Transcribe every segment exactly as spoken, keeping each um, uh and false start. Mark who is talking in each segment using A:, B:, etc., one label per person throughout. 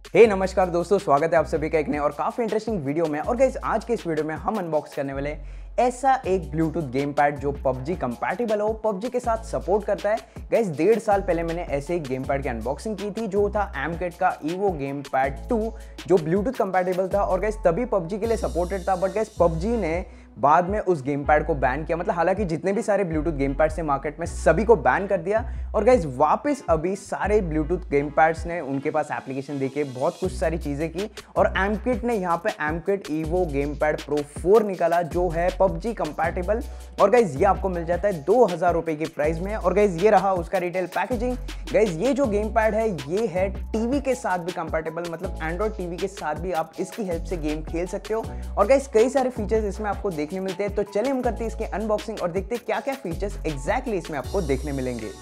A: हे hey, नमस्कार दोस्तों, स्वागत है आप सभी का एक नए और काफी इंटरेस्टिंग वीडियो में। और गाइस आज के इस वीडियो में हम अनबॉक्स करने वाले ऐसा एक ब्लूटूथ गेम पैड जो पबजी कंपैटिबल हो, पबजी के साथ सपोर्ट करता है। गाइस डेढ़ साल पहले मैंने ऐसे एक गेम पैड की अनबॉक्सिंग की थी जो था एमकेट का ईवो गेम पैड टू, जो ब्लूटूथ कंपैटिबल था और गाइस तभी पबजी के लिए सपोर्टेड था। बट गाइस पबजी ने बाद में उस गेम पैड को बैन किया, मतलब हालांकि जितने भी सारे ब्लूटूथ गेम पैड्स थे मार्केट में सभी को बैन कर दिया। और गाइस वापस अभी सारे ब्लूटूथ गेम पैड्स ने उनके पास एप्लीकेशन देके बहुत कुछ सारी चीजें की और एमकेट ने यहाँ पे Amkette Evo game pad pro four निकाला जो है पबजी कंपैटिबल। और गाइस ये आपको मिल जाता है दो हजार रुपए की प्राइस में। और गाइस ये रहा उसका रिटेल पैकेजिंग। गाइस ये जो गेम पैड है ये है टीवी के साथ भी कंपैटिबल, मतलब एंड्रॉइड टीवी के साथ भी आप इसकी हेल्प से गेम खेल सकते हो। और गाइस कई सारे फीचर्स इसमें आपको देखने मिलते हैं, तो चलिए हम करते हैं इसकी अनबॉक्सिंग और देखते हैं क्या क्या फीचर्स एग्जैक्टली इसमें आपको देखने मिलेंगे।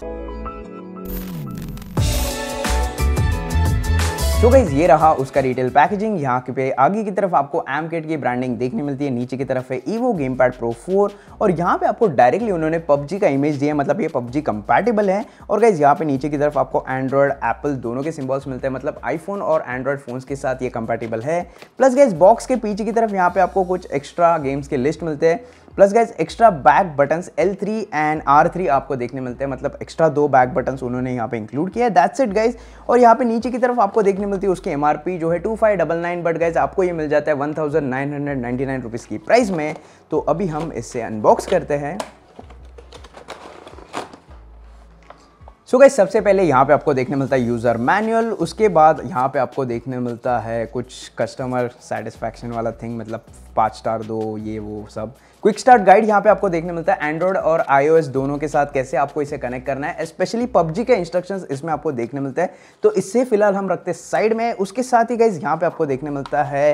A: तो गाइस ये रहा उसका रिटेल पैकेजिंग। यहाँ पे आगे की तरफ आपको एमकेट की ब्रांडिंग देखने मिलती है, नीचे की तरफ है Evo game pad pro four और यहाँ पे आपको डायरेक्टली उन्होंने पबजी का इमेज दिया है, मतलब ये पबजी कंपैटिबल है। और गाइस यहाँ पे नीचे की तरफ आपको एंड्रॉइड एप्पल दोनों के सिंबल्स मिलते हैं, मतलब आईफोन और एंड्रॉइड फोन्स के साथ ये कंपैटिबल है। प्लस गाइस बॉक्स के पीछे की तरफ यहाँ पे आपको कुछ एक्स्ट्रा गेम्स के लिस्ट मिलते हैं। Plus guys extra back buttons L three and R three आपको देखने मिलते हैं, मतलब एक्स्ट्रा दो बैक बटन्स उन्होंने यहाँ पे इंक्लूड किया है। That's it guys. और यहाँ पे नीचे की तरफ आपको देखने मिलती है उसकी एमआरपी जो है two five double nine, but guys आपको ये मिल जाता है one thousand nine hundred ninety nine rupees की प्राइस में। तो अभी हम इससे अनबॉक्स करते हैं। सो so गाइस सबसे पहले यहाँ पे आपको देखने मिलता है यूज़र मैनुअल, उसके बाद यहाँ पे आपको देखने मिलता है कुछ कस्टमर सेटिस्फैक्शन वाला थिंग, मतलब पाँच स्टार दो ये वो सब। क्विक स्टार्ट गाइड यहाँ पे आपको देखने मिलता है एंड्रॉइड और आईओएस दोनों के साथ कैसे आपको इसे कनेक्ट करना है, स्पेशली पबजी के इंस्ट्रक्शंस इसमें आपको देखने मिलता है। तो इससे फिलहाल हम रखते हैं साइड में। उसके साथ ही गाइस यहाँ पे आपको देखने मिलता है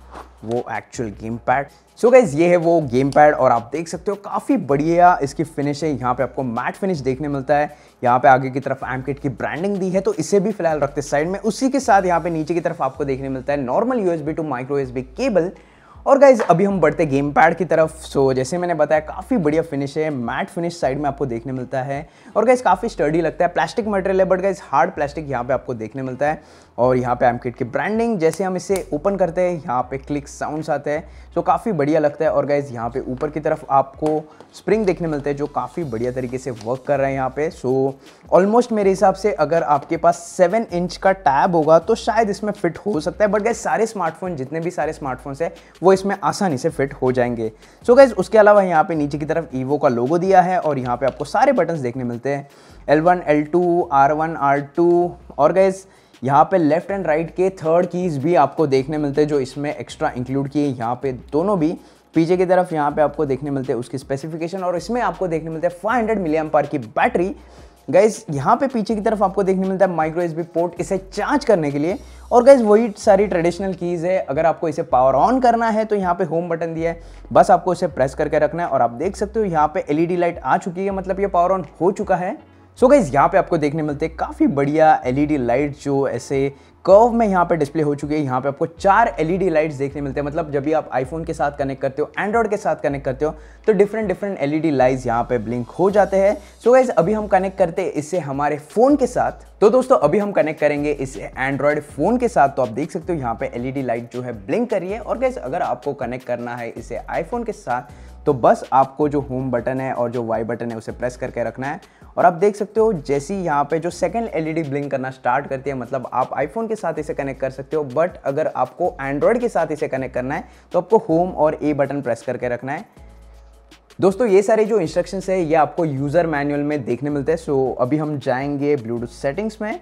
A: वो actual game pad. So guys ये है वो गेम पैड और आप देख सकते हो काफ़ी बढ़िया इसकी फिनिश है। यहाँ पे आपको मैट फिनिश देखने मिलता है, यहाँ पे आगे की तरफ एमकेट की ब्रांडिंग दी है, तो इसे भी फिलहाल रखते साइड में। उसी के साथ यहाँ पे नीचे की तरफ आपको देखने मिलता है normal USB to micro USB cable. और गाइज अभी हम बढ़ते गेम पैड की तरफ। सो जैसे मैंने बताया काफ़ी बढ़िया फिनिश है, मैट फिनिश साइड में आपको देखने मिलता है और गाइज काफ़ी स्टर्डी लगता है। प्लास्टिक मटेरियल है बट गाइज हार्ड प्लास्टिक यहाँ पे आपको देखने मिलता है। और यहाँ पे एमकेट की ब्रांडिंग, जैसे हम इसे ओपन करते हैं यहाँ पे क्लिक साउंड्स आते हैं, सो काफ़ी बढ़िया लगता है। और गाइज यहाँ पे ऊपर की तरफ आपको स्प्रिंग देखने मिलते हैं जो काफ़ी बढ़िया तरीके से वर्क कर रहे हैं यहाँ पे। सो ऑलमोस्ट मेरे हिसाब से अगर आपके पास सेवन इंच का टैब होगा तो शायद इसमें फिट हो सकता है, बट गाइज सारे स्मार्टफोन जितने भी सारे स्मार्टफोन्स है वो इसमें आसानी से फिट हो जाएंगे। सो गाइज उसके अलावा यहाँ पे नीचे की तरफ ईवो का लोगो दिया है और यहाँ पे आपको सारे बटन्स देखने मिलते हैं, L one, L two, R one, R two. और गाइज यहाँ पे लेफ्ट एंड राइट के थर्ड कीज भी आपको देखने मिलते हैं जो इसमें एक्स्ट्रा इंक्लूड किए यहाँ पे दोनों भी। पीछे की तरफ यहाँ पे आपको देखने मिलते हैं उसकी स्पेसिफिकेशन और इसमें आपको देखने मिलते हैं five hundred milli amp hour की बैटरी। गाइज यहाँ पे पीछे की तरफ आपको देखने मिलता है माइक्रो यूएसबी पोर्ट इसे चार्ज करने के लिए। और गाइज वही सारी ट्रेडिशनल कीज़ है, अगर आपको इसे पावर ऑन करना है तो यहाँ पे होम बटन दिया है, बस आपको इसे प्रेस करके रखना है और आप देख सकते हो यहाँ पे एलईडी लाइट आ चुकी है, मतलब ये पावर ऑन हो चुका है। सो so गाइज यहाँ पे आपको देखने मिलते हैं काफ़ी बढ़िया एलईडी लाइट जो ऐसे कर्व में यहाँ पे डिस्प्ले हो चुकी है। यहाँ पे आपको चार एलईडी लाइट्स देखने मिलते हैं, मतलब जब भी आप आईफोन के साथ कनेक्ट करते हो, एंड्रॉइड के साथ कनेक्ट करते हो तो डिफरेंट डिफरेंट एलईडी लाइट्स यहाँ पे ब्लिंक हो जाते हैं। सो गाइज अभी हम कनेक्ट करते हैं इससे हमारे फ़ोन के साथ। तो दोस्तों अभी हम कनेक्ट करेंगे इसे एंड्रॉइड फ़ोन के साथ, तो आप देख सकते हो यहाँ पे एलईडी लाइट जो है ब्लिंक कर रही है। और गाइज अगर आपको कनेक्ट करना है इसे आईफोन के साथ तो बस आपको जो होम बटन है और जो वाई बटन है उसे प्रेस करके रखना है और आप देख सकते हो जैसे ही यहाँ पे जो सेकंड एलईडी ब्लिंक करना स्टार्ट करती है, मतलब आप आईफोन के साथ इसे कनेक्ट कर सकते हो। बट अगर आपको एंड्रॉयड के साथ इसे कनेक्ट करना है तो आपको होम और ए बटन प्रेस करके रखना है। दोस्तों ये सारे जो इंस्ट्रक्शंस है ये आपको यूज़र मैनुअल में देखने मिलते हैं। सो अभी हम जाएंगे ब्लूटूथ सेटिंग्स में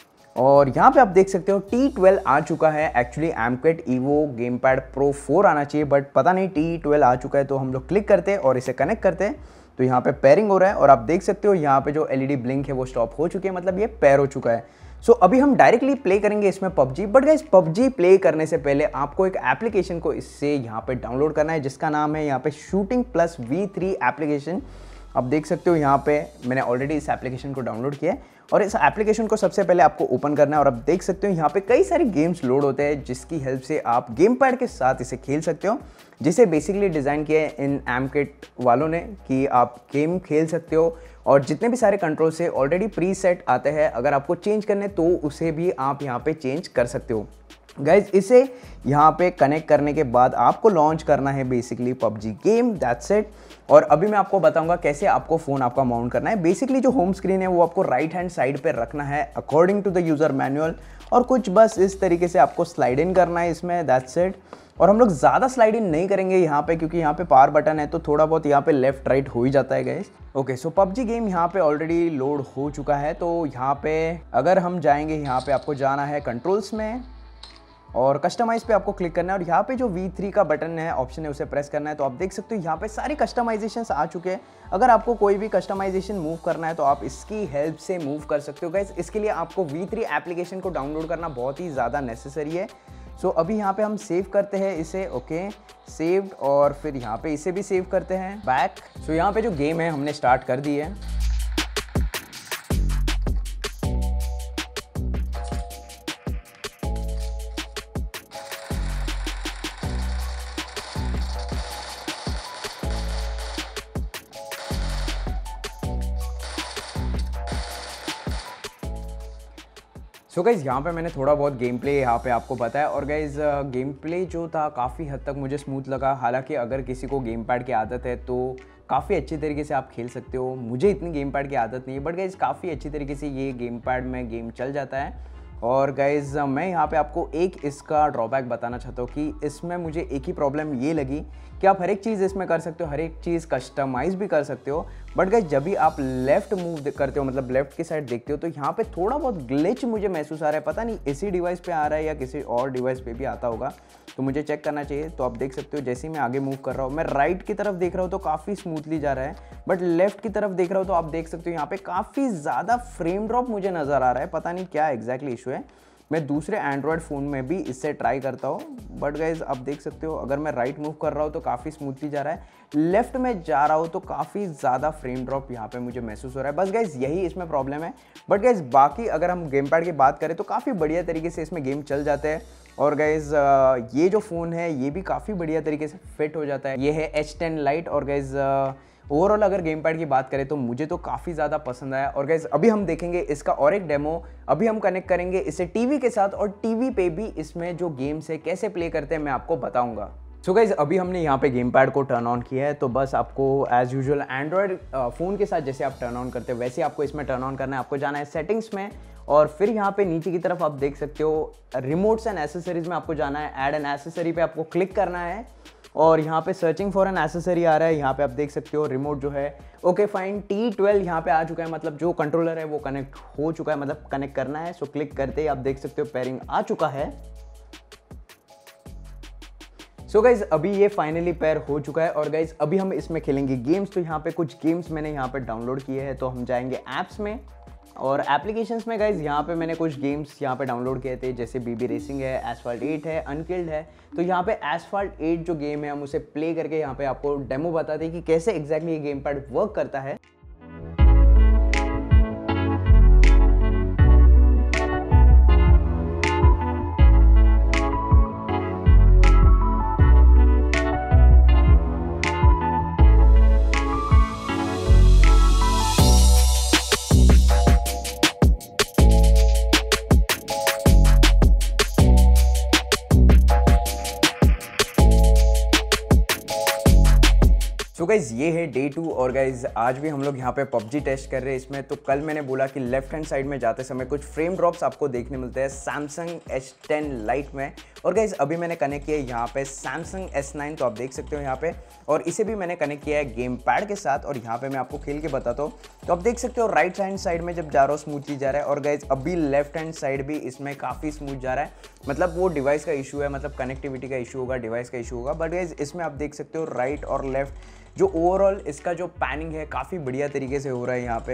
A: और यहाँ पे आप देख सकते हो टी ट्वेल्व आ चुका है। Actually Amkette Evo game pad pro four आना चाहिए बट पता नहीं टी ट्वेल्व आ चुका है, तो हम लोग क्लिक करते हैं और इसे कनेक्ट करते हैं तो यहाँ पे पेयरिंग हो रहा है और आप देख सकते हो यहाँ पे जो एलईडी ब्लिंक है वो स्टॉप हो चुकी है, मतलब ये पेयर हो चुका है। सो so, अभी हम डायरेक्टली प्ले करेंगे इसमें PUBG. But guys PUBG play करने से पहले आपको एक एप्लीकेशन को इससे यहाँ पे डाउनलोड करना है जिसका नाम है यहाँ पे shooting plus V three application. आप देख सकते हो यहाँ पे मैंने ऑलरेडी इस एप्लीकेशन को डाउनलोड किया है और इस एप्लीकेशन को सबसे पहले आपको ओपन करना है और आप देख सकते हो यहाँ पे कई सारे गेम्स लोड होते हैं जिसकी हेल्प से आप गेम पैड के साथ इसे खेल सकते हो, जिसे बेसिकली डिज़ाइन किया है इन एमकिट वालों ने कि आप गेम खेल सकते हो और जितने भी सारे कंट्रोल से ऑलरेडी प्री सेट आते हैं, अगर आपको चेंज करने तो उसे भी आप यहाँ पे चेंज कर सकते हो। गाइज इसे यहाँ पे कनेक्ट करने के बाद आपको लॉन्च करना है basically PUBG game, that's it. और अभी मैं आपको बताऊंगा कैसे आपको फ़ोन आपका माउंट करना है। बेसिकली जो होम स्क्रीन है वो आपको राइट हैंड साइड पे रखना है according to the user manual और कुछ बस इस तरीके से आपको स्लाइड इन करना है इसमें, दैट्स इट। और हम लोग ज़्यादा स्लाइड इन नहीं करेंगे यहाँ पे क्योंकि यहाँ पे पावर बटन है तो थोड़ा बहुत यहाँ पे लेफ्ट राइट हो ही जाता है guys. Okay so PUBG game यहाँ पे ऑलरेडी लोड हो चुका है। तो यहाँ पे अगर हम जाएंगे, यहाँ पे आपको जाना है कंट्रोल्स में और कस्टमाइज़ पे आपको क्लिक करना है और यहाँ पे जो वी थ्री का बटन है, ऑप्शन है, उसे प्रेस करना है। तो आप देख सकते हो यहाँ पे सारी कस्टमाइजेशंस आ चुके हैं। अगर आपको कोई भी कस्टमाइजेशन मूव करना है तो आप इसकी हेल्प से मूव कर सकते हो गाइस। इसके लिए आपको वी थ्री एप्लीकेशन को डाउनलोड करना बहुत ही ज़्यादा नेसेसरी है। सो so, अभी यहाँ पे हम सेव करते हैं इसे, ओके सेव्ड, और फिर यहाँ पे इसे भी सेव करते हैं बैक। सो so, यहाँ पे जो गेम है हमने स्टार्ट कर दी है। सो गाइज़ यहाँ पे मैंने थोड़ा बहुत गेम प्ले यहाँ पे आपको बताया और गाइज़ गेम प्ले जो था काफ़ी हद तक मुझे स्मूथ लगा। हालांकि अगर किसी को गेम पैड की आदत है तो काफ़ी अच्छी तरीके से आप खेल सकते हो। मुझे इतनी गेम पैड की आदत नहीं है बट गाइज़ काफ़ी अच्छी तरीके से ये गेम पैड में गेम चल जाता है। और गाइज़ मैं यहाँ पे आपको एक इसका ड्रॉबैक बताना चाहता हूँ कि इसमें मुझे एक ही प्रॉब्लम ये लगी कि आप हर एक चीज़ इसमें कर सकते हो, हर एक चीज़ कस्टमाइज़ भी कर सकते हो, बट गाइज़ जब भी आप लेफ़्ट मूव करते हो, मतलब लेफ़्ट की साइड देखते हो, तो यहाँ पे थोड़ा बहुत ग्लिच मुझे महसूस आ रहा है। पता नहीं इसी डिवाइस पे आ रहा है या किसी और डिवाइस पे भी आता होगा, तो मुझे चेक करना चाहिए। तो आप देख सकते हो जैसे ही मैं आगे मूव कर रहा हूँ, मैं राइट की तरफ देख रहा हूँ तो काफ़ी स्मूथली जा रहा है, बट लेफ़्ट की तरफ देख रहा हूँ तो आप देख सकते हो यहाँ पे काफ़ी ज़्यादा फ्रेम ड्रॉप मुझे नज़र आ रहा है। पता नहीं क्या एग्जैक्टली इशू है। मैं दूसरे एंड्रॉयड फ़ोन में भी इससे ट्राई करता हूँ, बट गाइज आप देख सकते हो अगर मैं राइट मूव कर रहा हूँ तो काफ़ी स्मूथली जा रहा है, लेफ्ट में जा रहा हूँ तो काफ़ी ज़्यादा फ्रेम ड्रॉप यहाँ पे मुझे महसूस हो रहा है। बस गाइज यही इसमें प्रॉब्लम है। बट गाइज बाकी अगर हम गेम पैड की बात करें तो काफ़ी बढ़िया तरीके से इसमें गेम चल जाते हैं। और गाइज ये जो फ़ोन है ये भी काफ़ी बढ़िया तरीके से फिट हो जाता है। ये है एच टेन लाइट और गाइज ओवरऑल अगर गेम पैड की बात करें तो मुझे तो काफ़ी ज़्यादा पसंद आया। और गाइज अभी हम देखेंगे इसका और एक डेमो, अभी हम कनेक्ट करेंगे इसे टीवी के साथ और टीवी पे भी इसमें जो गेम्स है कैसे प्ले करते हैं मैं आपको बताऊंगा। सो गाइज अभी हमने यहाँ पे गेम पैड को टर्न ऑन किया है, तो बस आपको एज़ यूजुअल एंड्रॉयड फ़ोन के साथ जैसे आप टर्न ऑन करते हो वैसे आपको इसमें टर्न ऑन करना है। आपको जाना है सेटिंग्स में और फिर यहाँ पे नीचे की तरफ आप देख सकते हो रिमोट्स एंड एसेसरीज में आपको जाना है, ऐड एन एसेसरी पे आपको क्लिक करना है और यहाँ पे सर्चिंग फॉर एन एसेसरी आ रहा है। यहाँ पे आप देख सकते हो रिमोट जो है ओके फाइन टी ट्वेल्व यहाँ पे आ चुका है, मतलब जो कंट्रोलर है वो कनेक्ट हो चुका है, मतलब कनेक्ट करना है। सो क्लिक करते ही आप देख सकते हो पेयरिंग आ चुका है। सो so गाइज अभी ये फाइनली पेयर हो चुका है और गाइज अभी हम इसमें खेलेंगे गेम्स। तो यहाँ पे कुछ गेम्स मैंने यहाँ पे डाउनलोड किए हैं, तो हम जाएंगे ऐप्स में और एप्लीकेशंस में। गाइज यहाँ पे मैंने कुछ गेम्स यहाँ पे डाउनलोड किए थे, जैसे बीबी रेसिंग है, एसफाल्ट एट है, अनकिल्ड है। तो यहाँ पे एसफाल्ट एट जो गेम है हम उसे प्ले करके यहाँ पे आपको डेमो बताते हैं कि कैसे एग्जैक्टली ये गेम पैड वर्क करता है। सो गाइज़ ये है डे टू और गाइज़ आज भी हम लोग यहाँ पे पबजी टेस्ट कर रहे हैं इसमें। तो कल मैंने बोला कि लेफ्ट हैंड साइड में जाते समय कुछ फ्रेम ड्रॉप्स आपको देखने मिलते हैं सैमसंग एच टेन लाइट में। और गाइज़ अभी मैंने कनेक्ट किया है यहाँ पे सैमसंग एस नाइन, तो आप देख सकते हो यहाँ पे, और इसे भी मैंने कनेक्ट किया है गेम पैड के साथ। और यहाँ पे मैं आपको खेल के बताता हूँ, तो आप देख सकते हो राइट हैंड साइड में जब जा रहा हो स्मूथली जा रहा है और गाइज़ अभी लेफ्ट हैंड साइड भी इसमें काफ़ी स्मूथ जा रहा है। मतलब वो डिवाइस का इशू है, मतलब कनेक्टिविटी का इशू होगा, डिवाइस का इशू होगा। बट गाइज़ इसमें आप देख सकते हो राइट और लेफ्ट जो ओवरऑल इसका जो पैनिंग है काफ़ी बढ़िया तरीके से हो रहा है यहाँ पे।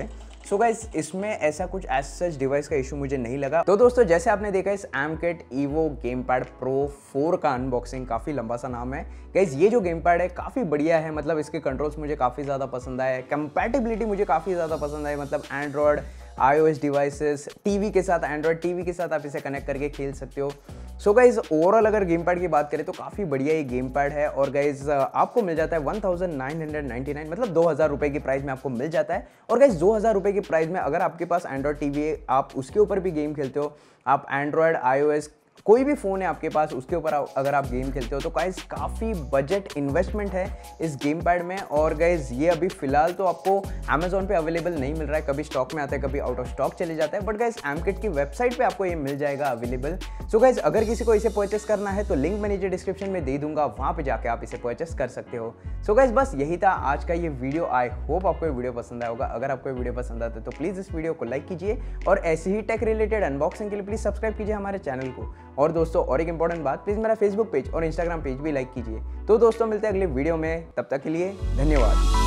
A: सो गाइस इसमें ऐसा कुछ एज सच डिवाइस का इशू मुझे नहीं लगा। तो दोस्तों जैसे आपने देखा इस Amkette Evo gamepad pro four का अनबॉक्सिंग, काफ़ी लंबा सा नाम है गाइस। ये जो गेमपैड है काफ़ी बढ़िया है, मतलब इसके कंट्रोल्स मुझे काफ़ी ज़्यादा पसंद आए, कंपैटिबिलिटी मुझे काफ़ी ज़्यादा पसंद आई, मतलब एंड्रॉयड आईओएस डिवाइसेस, टीवी के साथ, एंड्रॉयड टीवी के साथ आप इसे कनेक्ट करके खेल सकते हो। सो गाइज ओवरऑल अगर गेम पैड की बात करें तो काफ़ी बढ़िया ये गेम पैड है और गाइज आपको मिल जाता है one thousand nine hundred ninety nine, मतलब दो हज़ार रुपये की प्राइस में आपको मिल जाता है। और गाइज दो हज़ार रुपये की प्राइस में अगर आपके पास एंड्रॉयड टीवी है, आप उसके ऊपर भी गेम खेलते हो, आप एंड्रॉयड आईओएस कोई भी फ़ोन है आपके पास उसके ऊपर अगर आप गेम खेलते हो तो गाइज काफ़ी बजट इन्वेस्टमेंट है इस गेम पैड में। और गाइज ये अभी फ़िलहाल तो आपको अमेजोन पे अवेलेबल नहीं मिल रहा है, कभी स्टॉक में आता है कभी आउट ऑफ स्टॉक चले जाता है, बट गाइज एमकेट की वेबसाइट पे आपको ये मिल जाएगा अवेलेबल। सो गाइज अगर किसी को इसे परचेस करना है तो लिंक मैं नीचे डिस्क्रिप्शन में दे दूंगा, वहाँ पर जाकर आप इसे परचेस कर सकते हो। सो गाइज बस यही था आज का ये वीडियो। आई होप आपको ये वीडियो पसंद आया होगा। अगर आपको ये वीडियो पसंद आता है तो प्लीज़ इस वीडियो को लाइक कीजिए और ऐसे ही टेक रिलेटेड अनबॉक्सिंग के लिए प्लीज़ सब्सक्राइब कीजिए हमारे चैनल को। और दोस्तों और एक इंपॉर्टेंट बात, प्लीज़ मेरा फेसबुक पेज और इंस्टाग्राम पेज भी लाइक कीजिए। तो दोस्तों मिलते हैं अगले वीडियो में, तब तक के लिए धन्यवाद।